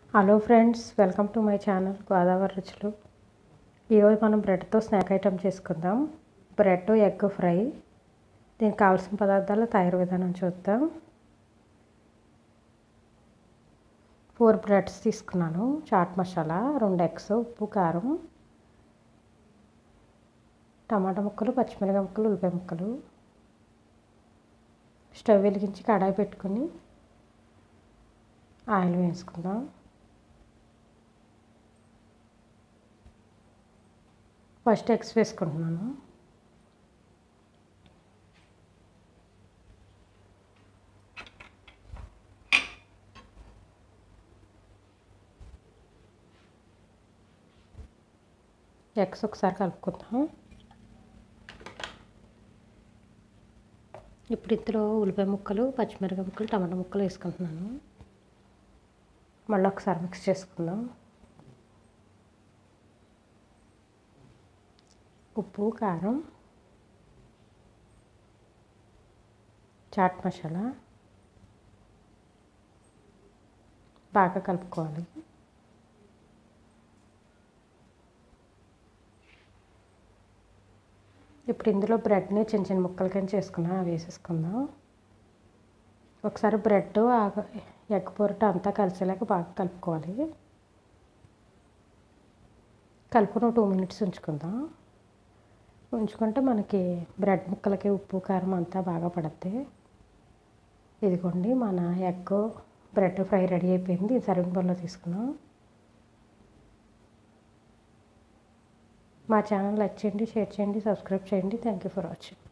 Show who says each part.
Speaker 1: Hello friends, welcome to my channel Godavari Ruchulu. ఈరోజు మనం బ్రెడ్తో స్నాక్ ఐటెం చేసుకుందాం. Bread egg fry. దీనికి కావాల్సిన పదార్థాలు తయారు విధానం చూద్దాం. 4 బ్రెడ్స్ తీసుకున్నాను. చాట్ మసాలా, 2 ఎగ్స్, ఉప్పు, కారం, టమాటా ముక్కలు, పచ్చిమిరపకాయ ముక్కలు, ఉల్లిపాయ ముక్కలు. స్టవ్ వెలిగించి కడాయి పెట్టుకుని ఆయిల్ వేసుకుందాం. ఫస్ట్ ఎగ్స్ వేసుకుంటున్నాను. ఎగ్స్ ఒకసారి కలుపుకుందాం. ఇప్పుడు ఇందులో ఉల్లిపాయ ముక్కలు, పచ్చిమిరపకాయ ముక్కలు, టమాటా ముక్కలు వేసుకుంటున్నాను. మళ్ళీ ఒకసారి మిక్స్ చేసుకుందాం. ఉప్పు, కారం, చాట్ మసాలా బాగా కలుపుకోవాలి. ఇప్పుడు ఇందులో బ్రెడ్ని చిన్న చిన్న ముక్కల కింద చేసుకున్నా వేసేసుకుందాం. ఒకసారి బ్రెడ్ ఎగ్ పొరట అంతా కలిసేలాగా బాగా కలుపుకోవాలి. కలుపుకుని 2 మినిట్స్ ఉంచుకుంటే మనకి బ్రెడ్ ముక్కలకి ఉప్పు కారం అంతా బాగా పడుద్ది. ఇదిగోండి, మన ఎగ్ బ్రెడ్ ఫ్రై రెడీ అయిపోయింది. సర్వింగ్ బౌల్లో తీసుకున్నాం. మా ఛానల్ లైక్ చేయండి, షేర్ చేయండి, సబ్స్క్రైబ్ చేయండి. Thank you for watching.